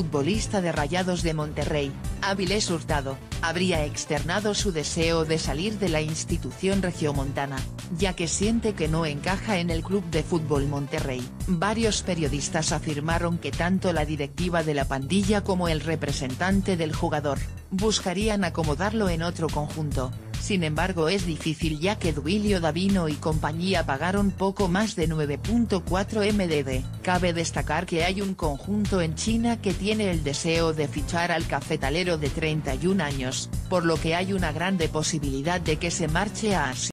exfutbolista de Rayados de Monterrey, Avilés Hurtado, habría externado su deseo de salir de la institución regiomontana, ya que siente que no encaja en el Club de Fútbol Monterrey. Varios periodistas afirmaron que tanto la directiva de la pandilla como el representante del jugador, buscarían acomodarlo en otro conjunto. Sin embargo, es difícil ya que Duilio Davino y compañía pagaron poco más de 9.4 mdd. Cabe destacar que hay un conjunto en China que tiene el deseo de fichar al cafetalero de 31 años, por lo que hay una grande posibilidad de que se marche a Asia.